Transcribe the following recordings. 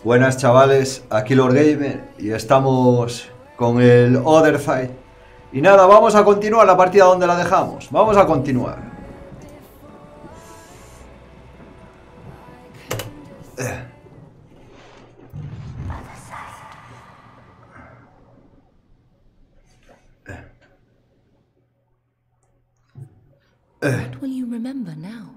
Buenas chavales, aquí Lord Gamer y estamos con el Other Side. Y nada, vamos a continuar la partida donde la dejamos. Vamos a continuar. What will you remember now?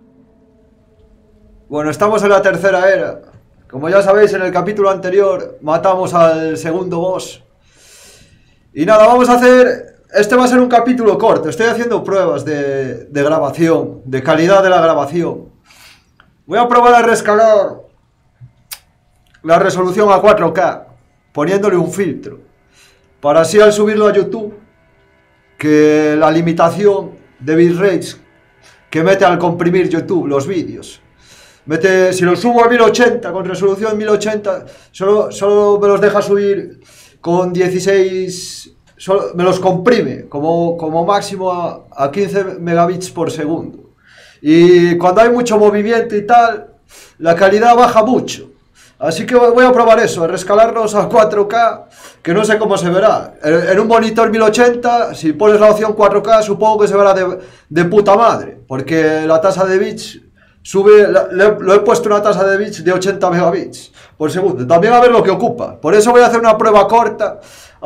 Bueno, estamos en la tercera era. Como ya sabéis, en el capítulo anterior matamos al segundo boss. Y nada, vamos a hacer... Este va a ser un capítulo corto. Estoy haciendo pruebas de grabación, de calidad de la grabación. Voy a probar a rescalar la resolución a 4K, poniéndole un filtro. Para así al subirlo a YouTube, que la limitación de bitrates que mete al comprimir YouTube los vídeos. Si lo subo a 1080, con resolución 1080, solo me los deja subir con 16... me los comprime como máximo a 15 megabits por segundo. Y cuando hay mucho movimiento y tal, la calidad baja mucho. Así que voy a probar eso, a rescalarlos a 4K, que no sé cómo se verá. En un monitor 1080, si pones la opción 4K, supongo que se verá de puta madre, porque la tasa de bits sube, lo he puesto una tasa de bits de 80 megabits por segundo. También a ver lo que ocupa. Por eso voy a hacer una prueba corta.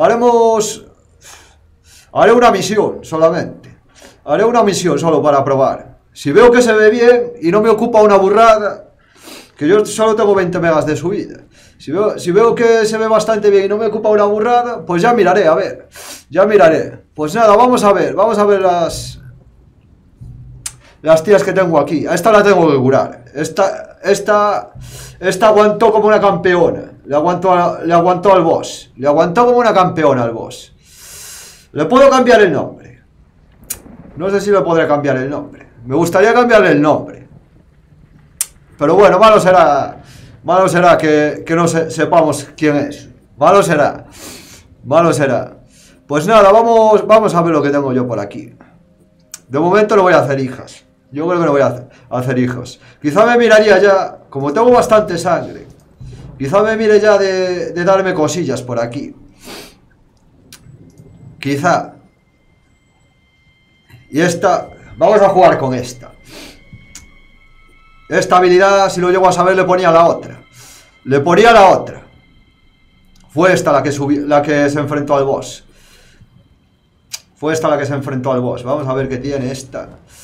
Haré una misión solamente. Haré una misión solo para probar. Si veo que se ve bien y no me ocupa una burrada, que yo solo tengo 20 megas de subida. Si veo que se ve bastante bien y no me ocupa una burrada, pues ya miraré, a ver. Ya miraré. Pues nada, vamos a ver las tías que tengo aquí. A esta la tengo que curar. Esta aguantó como una campeona. Le aguantó al boss. Le aguantó como una campeona al boss. ¿Le puedo cambiar el nombre? No sé si le podré cambiar el nombre. Me gustaría cambiarle el nombre. Pero bueno, malo será que no sepamos quién es. Malo será. Pues nada, vamos a ver lo que tengo yo por aquí. De momento no voy a hacer hijas. Yo creo que no voy a hacer hijos. Quizá me miraría ya, como tengo bastante sangre, quizá me mire ya de darme cosillas por aquí. Quizá. Y vamos a jugar con esta. Esta habilidad, si lo llego a saber, le ponía la otra. Fue esta la que se enfrentó al boss. Vamos a ver qué tiene esta.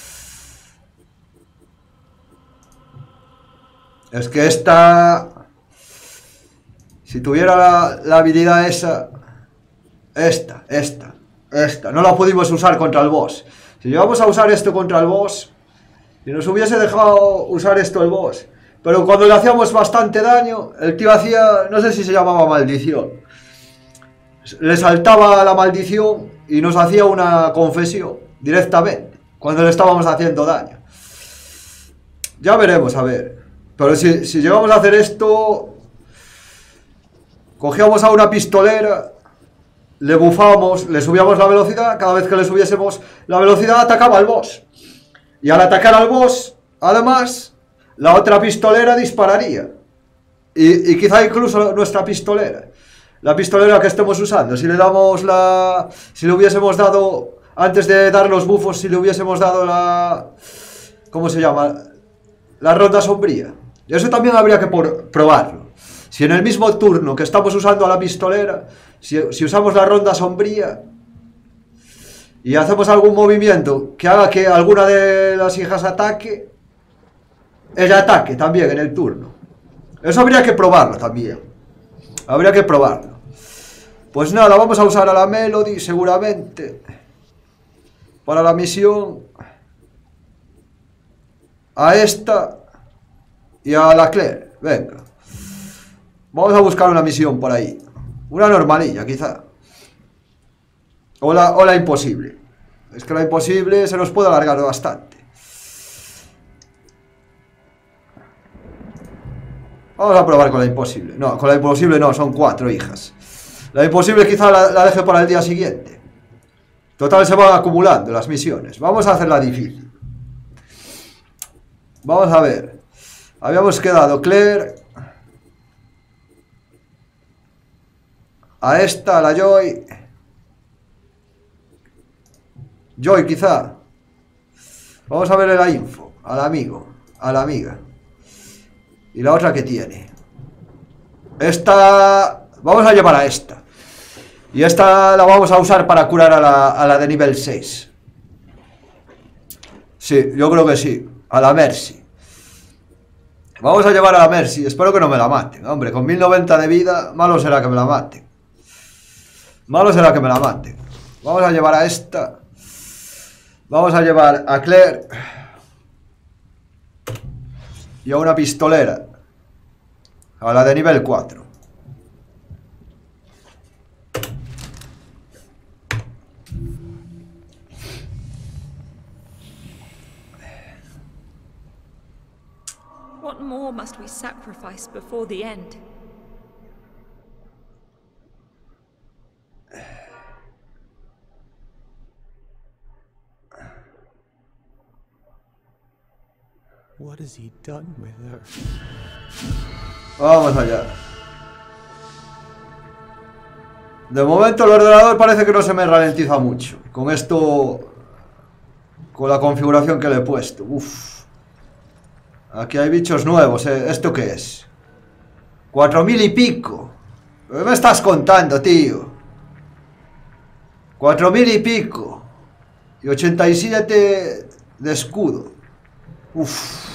Es que esta... Si tuviera la habilidad esa... Esta. No la pudimos usar contra el boss. Si llegamos a usar esto contra el boss... Si nos hubiese dejado usar esto el boss... Pero cuando le hacíamos bastante daño, el tío hacía... No sé si se llamaba maldición. Le saltaba la maldición y nos hacía una confesión directamente, cuando le estábamos haciendo daño. Ya veremos, a ver. Pero si llegamos a hacer esto... Cogíamos a una pistolera, le bufábamos, le subíamos la velocidad. Cada vez que le subiésemos la velocidad atacaba al boss. Y al atacar al boss, además, la otra pistolera dispararía. Y quizá incluso nuestra pistolera. La pistolera que estemos usando. Si le hubiésemos dado, antes de dar los bufos, si le hubiésemos dado la... ¿Cómo se llama? La ronda sombría. Eso también habría que probarlo. Si en el mismo turno que estamos usando a la pistolera, si usamos la ronda sombría y hacemos algún movimiento que haga que alguna de las hijas ataque, ella ataque también en el turno. Eso habría que probarlo también. Pues nada, vamos a usar a la Melody seguramente para la misión, a esta y a la Claire. Venga, vamos a buscar una misión por ahí, una normalilla quizá, o la imposible. Es que la imposible se nos puede alargar bastante. Vamos a probar con la imposible. No, con la imposible no, son 4 hijas. La imposible quizá la deje para el día siguiente. Total, se van acumulando las misiones. Vamos a hacerla difícil. Vamos a ver. Habíamos quedado Claire, A esta, a la Joy. Joy, quizá. Vamos a verle la info. Al amigo. A la amiga. Y la otra que tiene. Esta... Vamos a llevar a esta. Y esta la vamos a usar para curar a la de nivel 6. Sí, yo creo que sí. A la Mercy. Vamos a llevar a la Mercy. Espero que no me la maten. Hombre, con 1090 de vida, malo será que me la maten. Malo será que me la maten. Vamos a llevar a esta. Vamos a llevar a Claire. Y a una pistolera. A la de nivel 4. What more must we sacrifice before the end? What has he done with her? Vamos allá. De momento el ordenador parece que no se me ralentiza mucho. Con esto... Con la configuración que le he puesto. Uff. Aquí hay bichos nuevos, ¿eh? ¿Esto qué es? 4000 y pico. ¿Qué me estás contando, tío? 4000 y pico. Y 87 de escudo. Uff.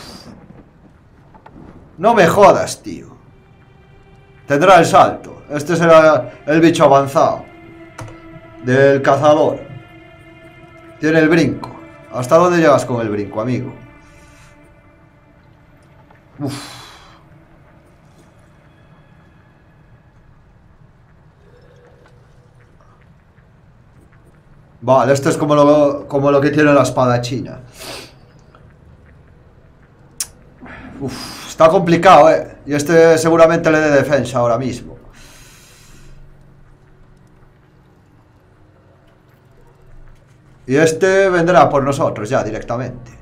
No me jodas, tío. Tendrá el salto. Este será el bicho avanzado del cazador. Tiene el brinco. ¿Hasta dónde llegas con el brinco, amigo? Uff. Vale, esto es como lo que tiene la espada china. Uff, está complicado, Y este seguramente le dé defensa ahora mismo. Y este vendrá por nosotros ya directamente.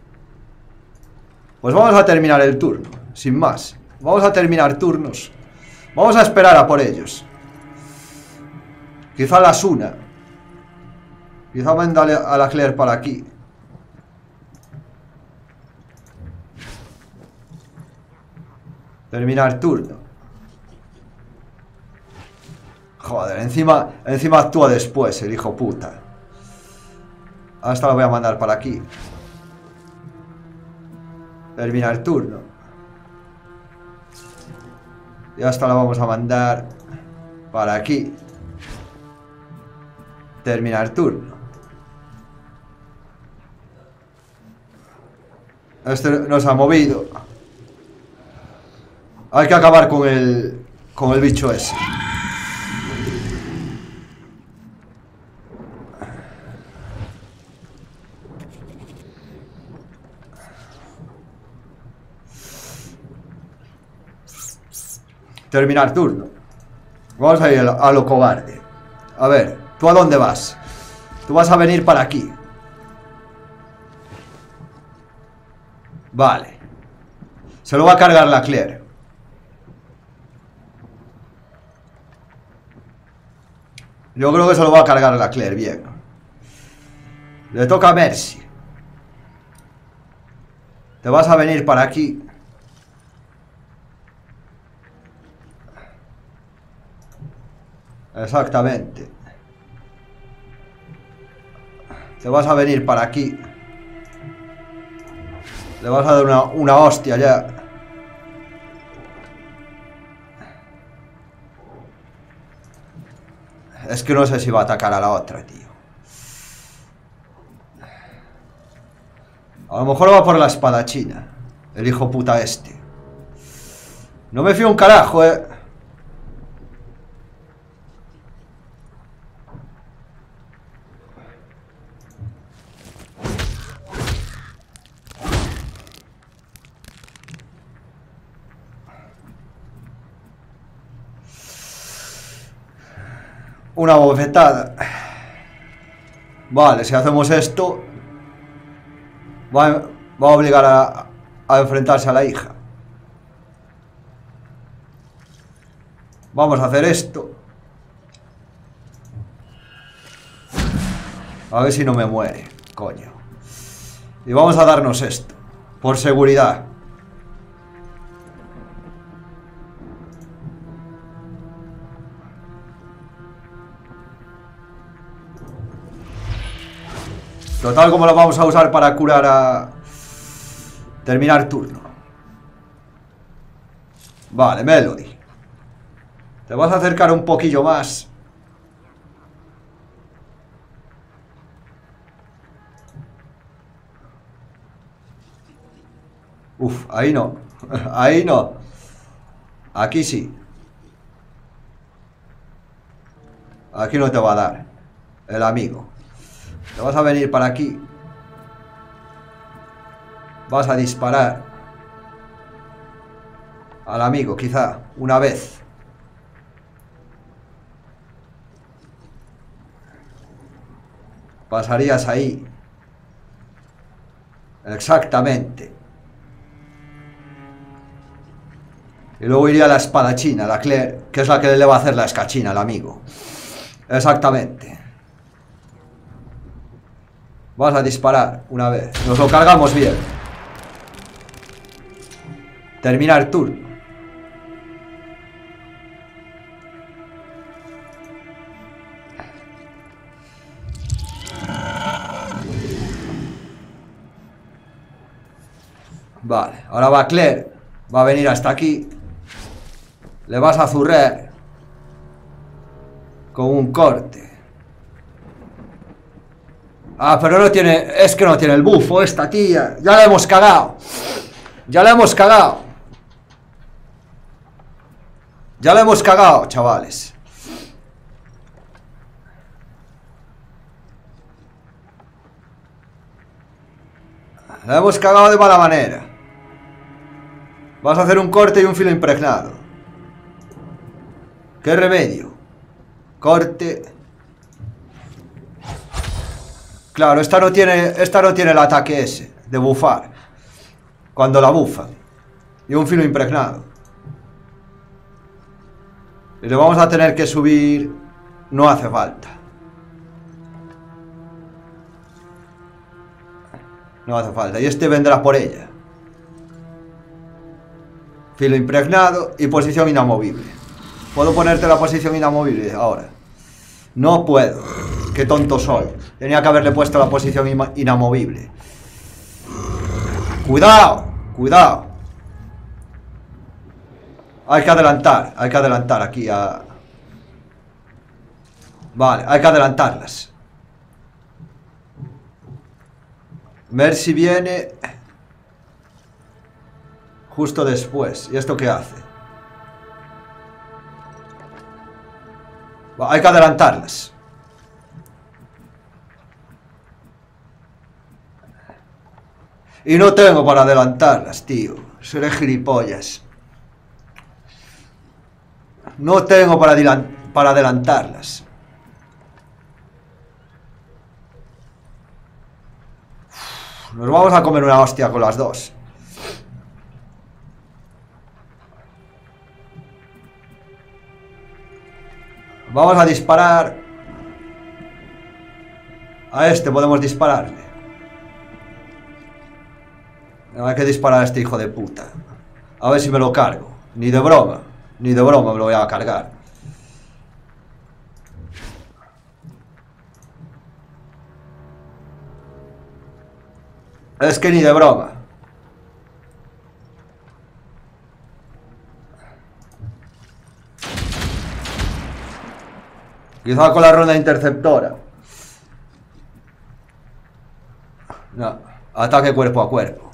Pues vamos a terminar el turno, sin más. Vamos a terminar turnos. Vamos a esperar a por ellos. Quizá las una. Quizá manda a la Claire para aquí. Terminar turno. Joder, encima actúa después el hijo puta. Hasta la voy a mandar para aquí. Terminar turno. Y hasta la vamos a mandar para aquí. Terminar turno. Este nos ha movido. Hay que acabar con el bicho ese. Terminar turno. Vamos a ir a lo cobarde. A ver, ¿tú a dónde vas? Tú vas a venir para aquí. Vale. Se lo va a cargar la Claire. Yo creo que se lo va a cargar la Claire, bien. Le toca a Mercy. Te vas a venir para aquí. Exactamente. Te vas a venir para aquí. Le vas a dar una hostia ya. Es que no sé si va a atacar a la otra, tío. A lo mejor va por la espada china. El hijo puta este. No me fío un carajo, Una bofetada. Vale, si hacemos esto, va a obligar a enfrentarse a la hija. Vamos a hacer esto. A ver si no me muere, coño. Y vamos a darnos esto, por seguridad. Total, como lo vamos a usar para curar a... terminar turno. Vale, Melody. Te vas a acercar un poquillo más. Uf, ahí no. Ahí no. Aquí sí. Aquí no te va a dar el amigo. Te vas a venir para aquí. Vas a disparar al amigo, quizá, una vez. Pasarías ahí. Exactamente. Y luego iría la espadachina, la Claire, que es la que le va a hacer la escachina al amigo. Exactamente. Vas a disparar una vez. Nos lo cargamos bien. Terminar turno. Vale, ahora va Claire. Va a venir hasta aquí. Le vas a zurrar con un corte. Ah, pero no tiene... Es que no tiene el bufo esta tía. Ya la hemos cagado. Ya la hemos cagado. Ya la hemos cagado, chavales. La hemos cagado de mala manera. Vas a hacer un corte y un filo impregnado. ¿Qué remedio? Corte. Claro, esta no tiene el ataque ese de bufar. Cuando la bufan. Y un filo impregnado. Y le vamos a tener que subir. No hace falta. No hace falta. Y este vendrá por ella. Filo impregnado y posición inamovible. ¿Puedo ponerte la posición inamovible ahora? No puedo. Qué tonto soy. Tenía que haberle puesto la posición inamovible. Cuidado. Cuidado. Hay que adelantar aquí a... Vale, hay que adelantarlas. Mercy viene justo después. ¿Y esto qué hace? Hay que adelantarlas. Y no tengo para adelantarlas, tío. Seré gilipollas. No tengo para adelantarlas. Nos vamos a comer una hostia con las dos. Vamos a disparar. A este podemos dispararle. Hay que disparar a este hijo de puta. A ver si me lo cargo. Ni de broma. Ni de broma me lo voy a cargar. Es que ni de broma. Quizá con la ronda interceptora. No. Ataque cuerpo a cuerpo.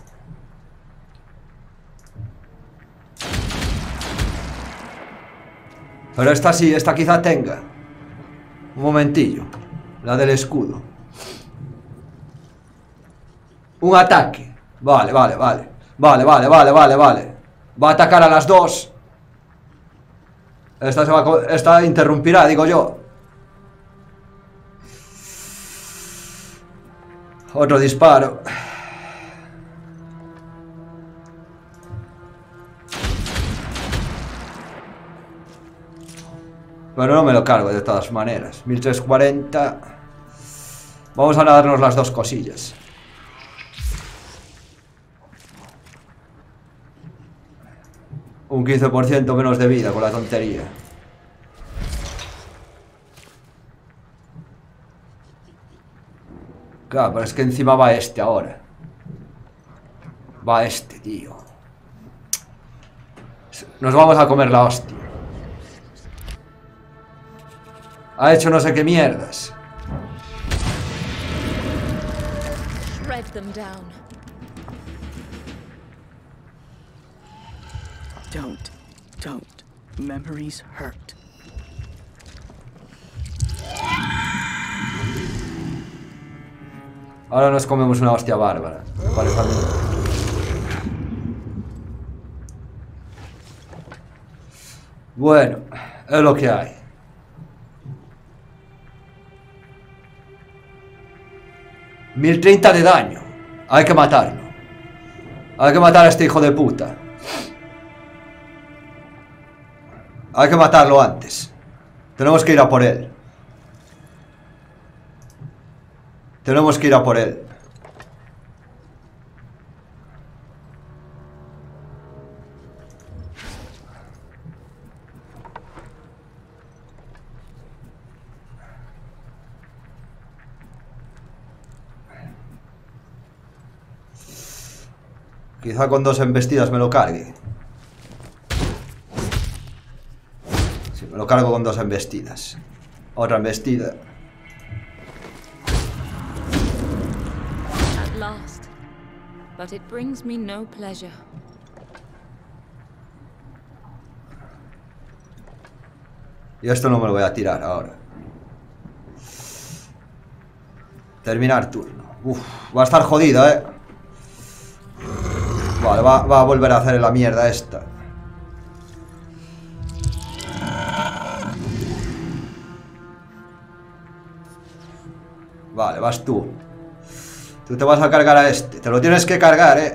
Pero esta sí, esta quizá tenga. Un momentillo. La del escudo. Un ataque. Vale. Vale. Va a atacar a las dos. Esta interrumpirá, digo yo. Otro disparo. Pero no me lo cargo de todas maneras. 1340. Vamos a darnos las dos cosillas. Un 15% menos de vida con la tontería. Claro, pero es que encima va este ahora. Va este, tío. Nos vamos a comer la hostia. Ha hecho no sé qué mierdas. Shred them down. Don't. Memories hurt. Ahora nos comemos una hostia bárbara. Me parece a mí. Bueno, es lo que hay. $1030 de daño. Hay que matarlo. Hay que matar a este hijo de puta. Hay que matarlo antes. Tenemos que ir a por él. Tenemos que ir a por él. Quizá con 2 embestidas me lo cargue. Sí, me lo cargo con 2 embestidas. Otra embestida. At last. But it brings me no pleasure. Y esto no me lo voy a tirar ahora. Terminar turno. Uf, va a estar jodida, Vale, va a volver a hacer la mierda esta. Vale, vas tú. Tú te vas a cargar a este. Te lo tienes que cargar,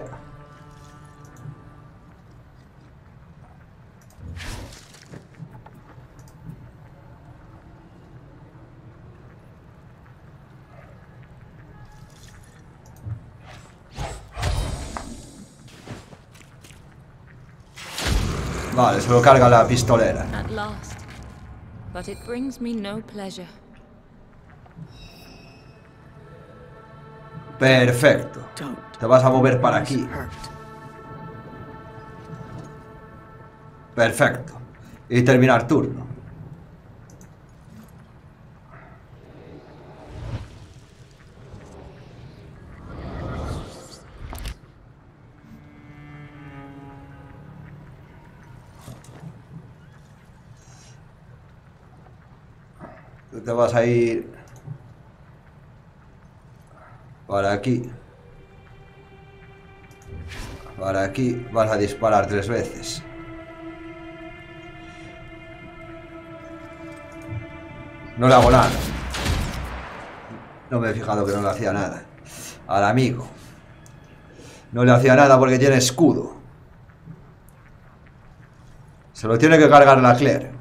Vale, se lo carga la pistolera. At last. But it brings me no pleasure. Perfecto. Te vas a mover para aquí. Perfecto. Y terminar turno. Tú te vas a ir para aquí. Para aquí vas a disparar 3 veces. No le hago nada. No me he fijado que no le hacía nada. Al amigo. No le hacía nada porque tiene escudo. Se lo tiene que cargar la Claire.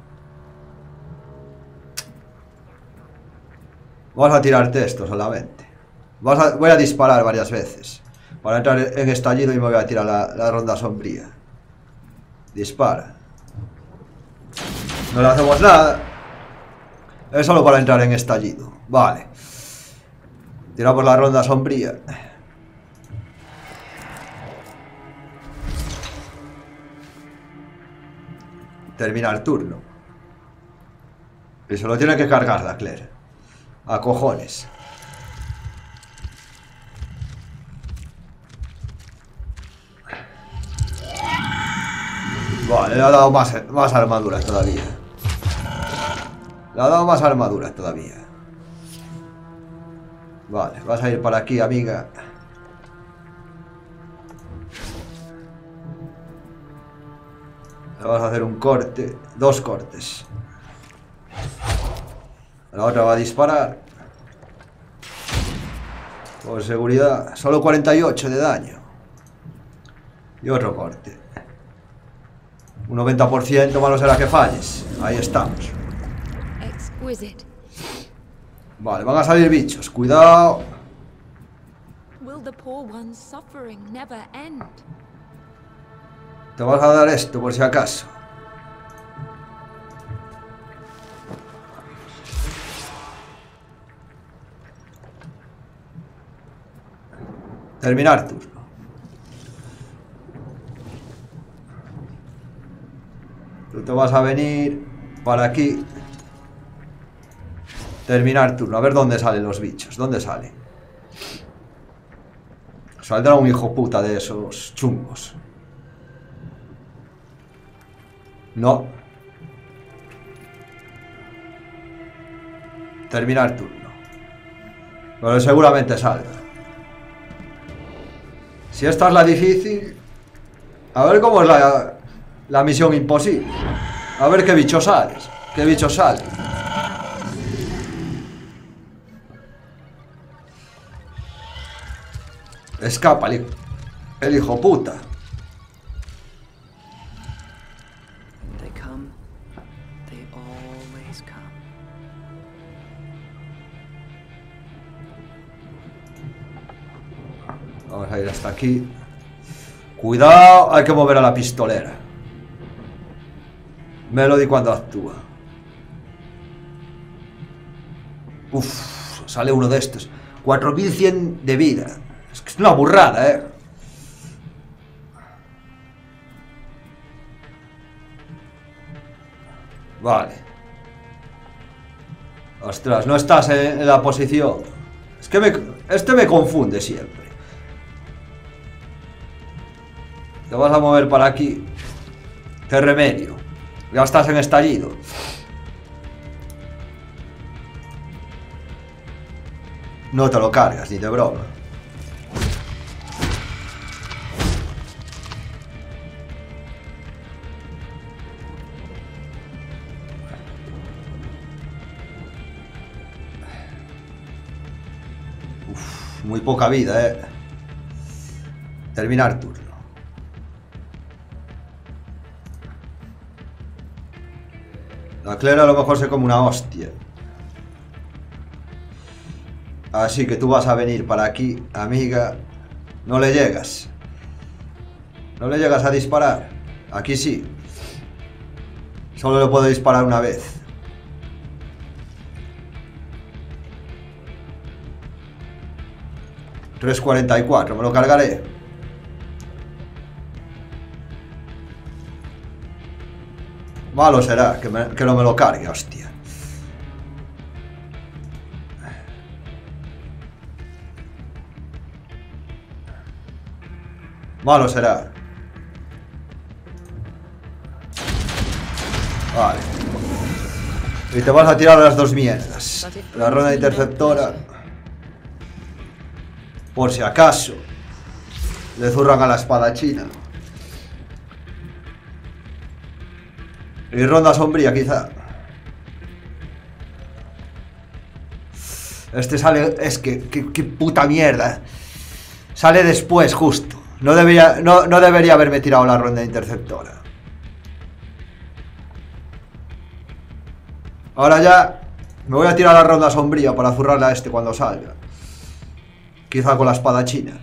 Vamos a tirarte esto solamente. Voy a disparar varias veces. Para entrar en estallido y me voy a tirar la ronda sombría. Dispara. No le hacemos nada. Es solo para entrar en estallido. Vale. Tiramos la ronda sombría. Termina el turno. Y se lo tiene que cargar la Claire. A cojones. Vale, le ha dado más armaduras todavía. Le ha dado más armaduras todavía. Vale, vas a ir para aquí, amiga. Le vas a hacer un corte. 2 cortes. La otra va a disparar. Por seguridad. Solo 48 de daño. Y otro corte. Un 90%, malo será que falles. Ahí estamos. Exquisite. Vale, van a salir bichos. Cuidado. Will the poor one's suffering never end? Te vas a dar esto por si acaso. Terminar turno. Tú te vas a venir para aquí. Terminar turno. A ver dónde salen los bichos. ¿Dónde sale? Saldrá un hijo puta de esos chungos. No. Terminar turno. Pero seguramente salga. Si esta es la difícil, a ver cómo es la misión imposible. A ver qué bicho sales. Qué bicho sale. Escapa el hijo puta. They come. They always come. Vamos a ir hasta aquí. Cuidado, hay que mover a la pistolera. Melody cuando actúa. Uff, sale uno de estos. 4100 de vida. Es que es una burrada, Vale. Ostras, no estás en la posición. Es que este me confunde siempre. Te vas a mover para aquí. Qué remedio. Ya estás en estallido. No te lo cargas, ni de broma. Uf, muy poca vida, Terminar turno. La Claire a lo mejor se come una hostia. Así que tú vas a venir para aquí, amiga. No le llegas. No le llegas a disparar. Aquí sí. Solo le puedo disparar una vez. $3.44, me lo cargaré. Malo será que no me lo cargue, hostia. Malo será. Vale. Y te vas a tirar las dos mierdas. La ronda interceptora. Por si acaso le zurran a la espadachina. Y ronda sombría quizá. Este sale... Es que... Qué puta mierda. Sale después justo. No debería haberme tirado la ronda interceptora. Ahora ya me voy a tirar la ronda sombría para zurrarle a este cuando salga. Quizá con la espadachina.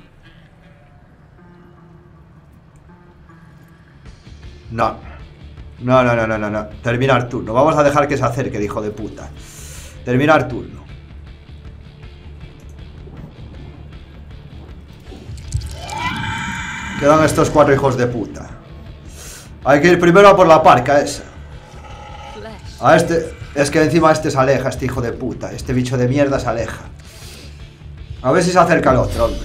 No. No. Terminar turno. Vamos a dejar que se acerque el hijo de puta. Terminar turno. Quedan estos 4 hijos de puta. Hay que ir primero a por la parca esa. A este... Es que encima este se aleja, este hijo de puta. Este bicho de mierda se aleja. A ver si se acerca el otro, hombre.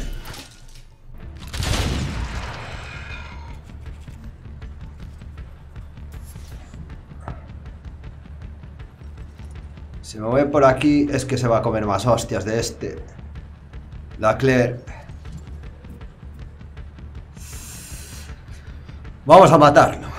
Si me voy por aquí es que se va a comer más hostias de este. La Claire. Vamos a matarlo.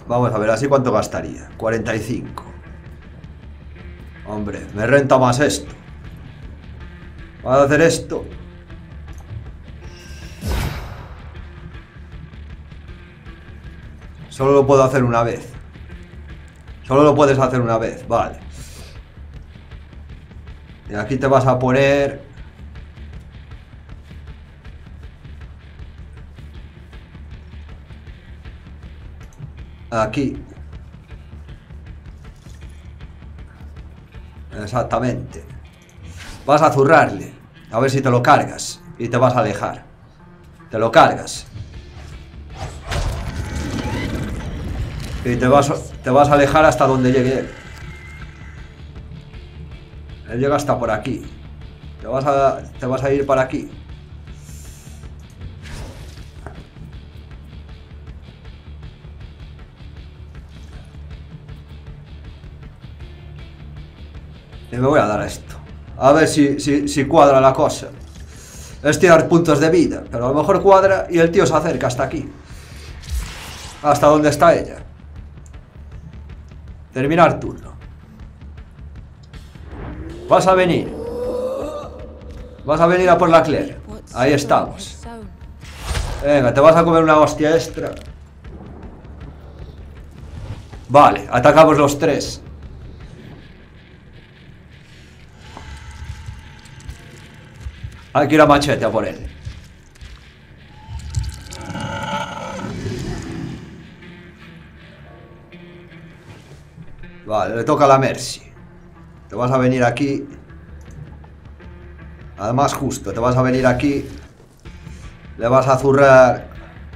Vamos a ver, así cuánto gastaría. 45. Hombre, me renta más esto. Vamos a hacer esto. Solo lo puedo hacer una vez. Solo lo puedes hacer una vez, vale. Y aquí te vas a poner... Aquí. Exactamente. Vas a zurrarle. A ver si te lo cargas. Y te vas a alejar. Te lo cargas. Y te vas a alejar hasta donde llegue él. Él llega hasta por aquí. Te vas a ir para aquí. Y me voy a dar a esto. A ver si cuadra la cosa. Es tirar puntos de vida. Pero a lo mejor cuadra y el tío se acerca hasta aquí. Hasta donde está ella. Terminar turno. Vas a venir. Vas a venir a por la Claire. Ahí estamos. Venga, te vas a comer una hostia extra. Vale, atacamos los tres. Hay que ir a machete a por él. Vale, le toca a la Mercy. Te vas a venir aquí. Además justo, te vas a venir aquí. Le vas a zurrar.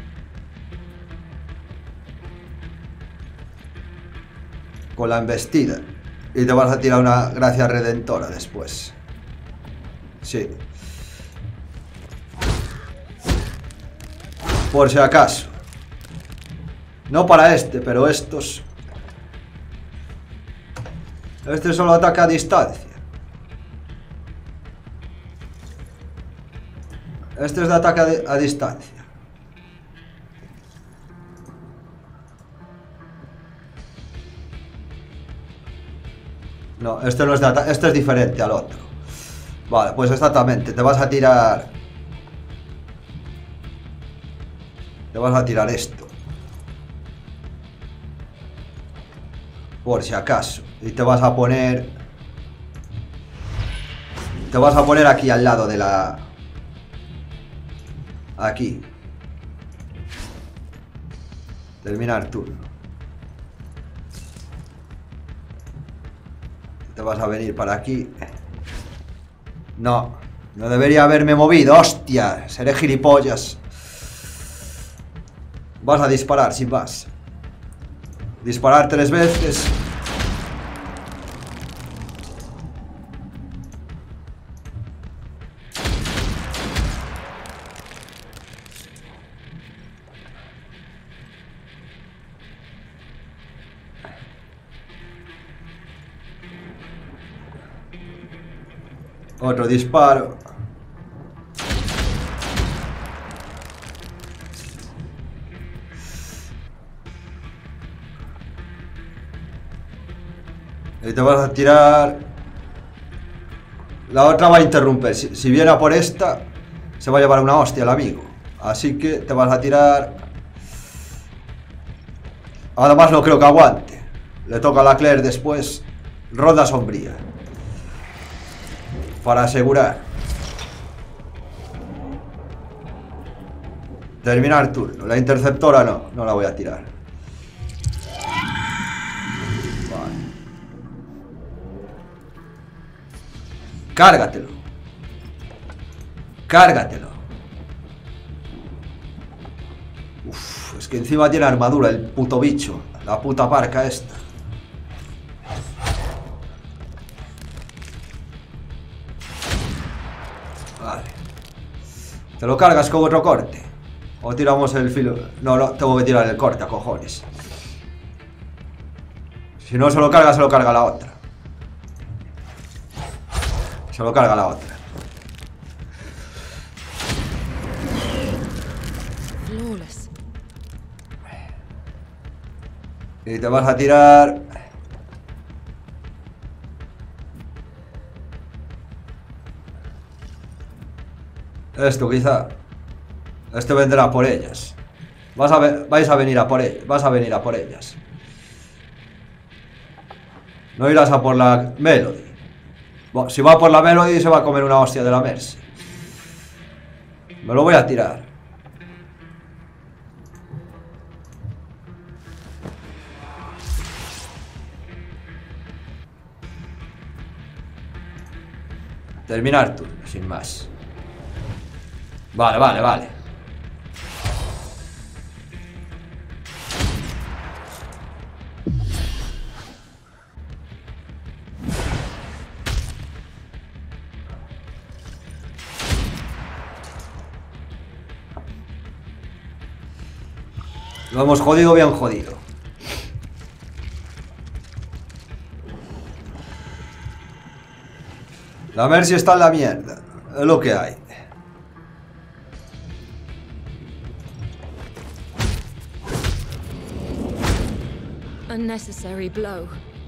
Con la embestida. Y te vas a tirar una gracia redentora después. Sí. Por si acaso. No para este, pero estos... Este solo ataca a distancia. Este es de ataque a distancia. No, este no es de ataque. Este es diferente al otro. Vale, pues exactamente. Te vas a tirar... Te vas a tirar esto. Por si acaso. Y te vas a poner... Te vas a poner aquí al lado de la... Aquí. Terminar turno. Te vas a venir para aquí. No. No debería haberme movido. ¡Hostia! Seré gilipollas. Vas a disparar sin más. Disparar 3 veces. Otro disparo. Y te vas a tirar... La otra va a interrumpir. Si viene a por esta, se va a llevar una hostia el amigo. Así que te vas a tirar... Además no creo que aguante. Le toca a la Claire después. Ronda sombría. Para asegurar. Terminar turno. La interceptora no la voy a tirar. Vale. Cárgatelo. Cárgatelo. Uf, es que encima tiene armadura el puto bicho. La puta parca esta. Vale. ¿Te lo cargas con otro corte? ¿O tiramos el filo? No, tengo que tirar el corte, a cojones. Si no se lo carga la otra. Se lo carga la otra. Y te vas a tirar... Esto quizá. Este vendrá por ellas. Vais a venir a por ellas. Vas a venir a por ellas. No irás a por la Melody. Bueno, si va por la Melody se va a comer una hostia de la Mercy. Me lo voy a tirar. Terminar turno, sin más. Vale, vale, vale. Lo hemos jodido, bien jodido. La Mercy está en la mierda. Es lo que hay. Unnecessary blow.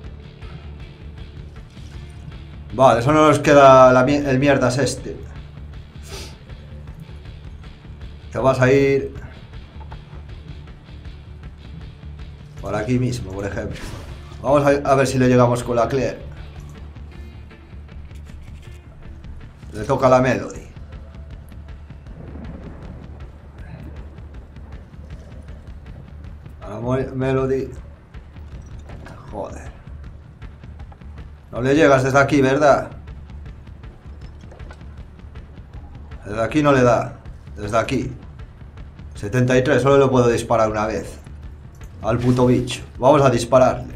Vale, eso no nos queda el mierdas este. Te vas a ir... por aquí mismo, por ejemplo. Vamos a ver si le llegamos con la Claire. Le toca la Melody. A la Melody. Joder. No le llegas desde aquí, ¿verdad? Desde aquí no le da. Desde aquí. 73, solo le puedo disparar una vez. Al puto bicho. Vamos a dispararle.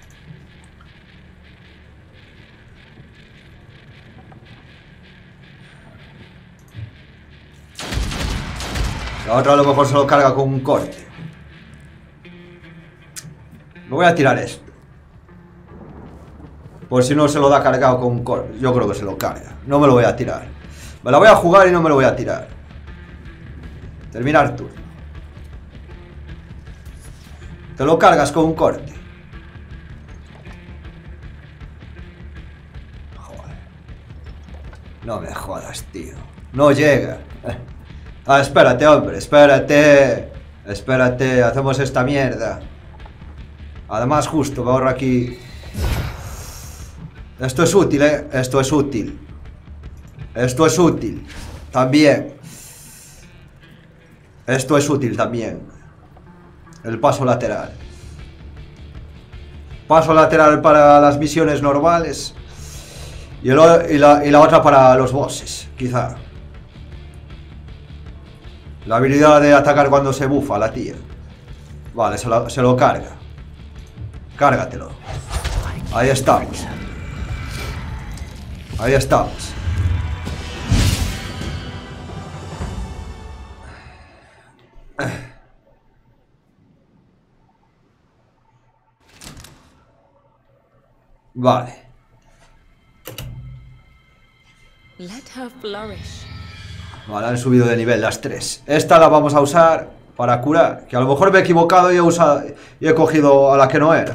La otra a lo mejor se lo carga con un corte. Me voy a tirar esto. Por si no se lo da cargado con un corte. Yo creo que se lo carga. No me lo voy a tirar. Me la voy a jugar y no me lo voy a tirar. Terminar turno. Te lo cargas con un corte. Joder. No me jodas, tío. No llega. Ah, espérate, hombre, espérate. Espérate, hacemos esta mierda. Además, justo, me ahorro aquí. Esto es útil, Esto es útil. Esto es útil. También. Esto es útil también. El paso lateral. Paso lateral para las misiones normales. Y la otra para los bosses, quizá. La habilidad de atacar cuando se bufa la tía. Vale, se lo carga. Cárgatelo. Ahí estamos. Ahí estamos. Vale. Let her flourish. Vale, han subido de nivel las tres. Esta la vamos a usar para curar. Que a lo mejor me he equivocado y he cogido a la que no era.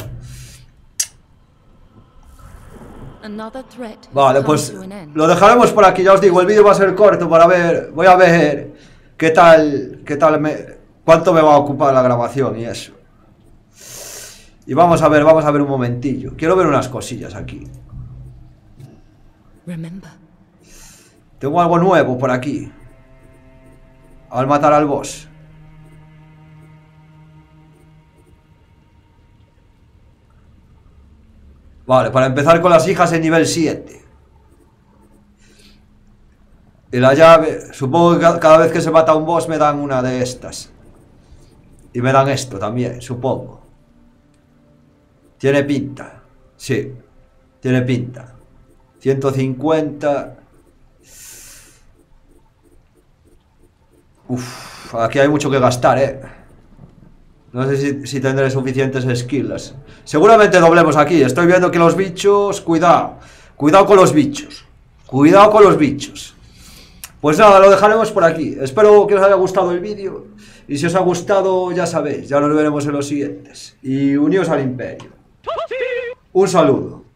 Vale, pues lo dejaremos por aquí. Ya os digo, el vídeo va a ser corto para ver. Voy a ver qué tal cuánto me va a ocupar la grabación y eso. Y vamos a ver un momentillo. Quiero ver unas cosillas aquí. Tengo algo nuevo por aquí. Al matar al boss. Vale, para empezar con las hijas en nivel 7. Y la llave. Supongo que cada vez que se mata a un boss me dan una de estas. Y me dan esto también, supongo. Tiene pinta. Sí. Tiene pinta. 150. Uf, aquí hay mucho que gastar, No sé si tendré suficientes skills. Seguramente doblemos aquí. Estoy viendo que los bichos... Cuidado. Cuidado con los bichos. Cuidado con los bichos. Pues nada, lo dejaremos por aquí. Espero que os haya gustado el vídeo. Y si os ha gustado, ya sabéis, ya nos veremos en los siguientes. Y uníos al imperio. Un saludo.